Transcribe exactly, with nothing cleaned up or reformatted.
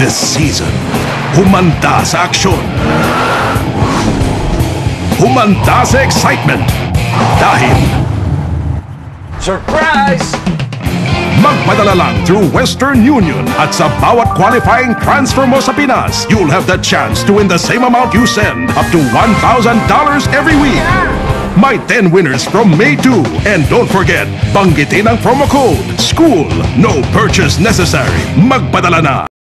This season, humanda sa aksyon. Humanda sa excitement. Dahil surprise! magpadala lang through Western Union at sa bawat qualifying transfer mo sa Pinas, you'll have the chance to win the same amount you send, up to one thousand dollars every week. May ten winners from May second. And don't forget, banggitin ang promo code SCHOOL. No purchase necessary. Magpadala na!